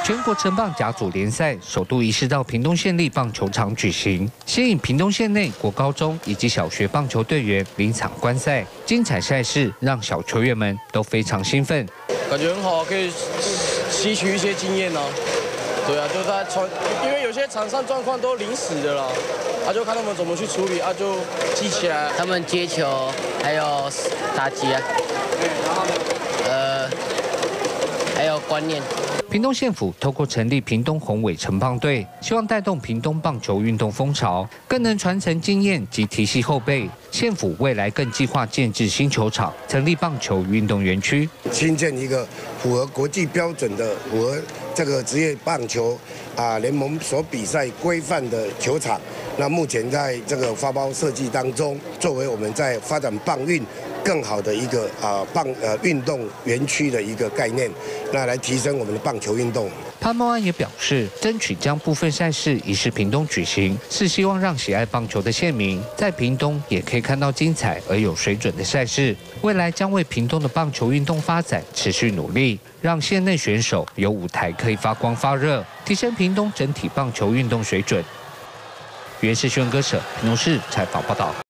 全国成棒甲组联赛首度移师到屏东县立棒球场举行，吸引屏东县内国高中以及小学棒球队员临场观赛。精彩赛事让小球员们都非常兴奋， 感觉很好，可以吸取一些经验呢。对啊，就在因为有些场上状况都临时的啦，就看他们怎么去处理，就记起来。 他们接球还有打击啊，还有观念。 屏东县府透过成立屏东宏伟城棒队，希望带动屏东棒球运动风潮，更能传承经验及提携后辈。县府未来更计划建置新球场，成立棒球运动园区， 新建一个符合国际标准的、符合这个职业棒球联盟所比赛规范的球场。那目前在这个发包设计当中，作为我们在发展棒运更好的一个运动园区的一个概念，那来提升我们的棒球运动。 潘茂安也表示，争取将部分赛事移师屏东举行，是希望让喜爱棒球的县民在屏东也可以看到精彩而有水准的赛事。未来将为屏东的棒球运动发展持续努力，让县内选手有舞台可以发光发热，提升屏东整体棒球运动水准。原是新闻歌社屏东市采访报道。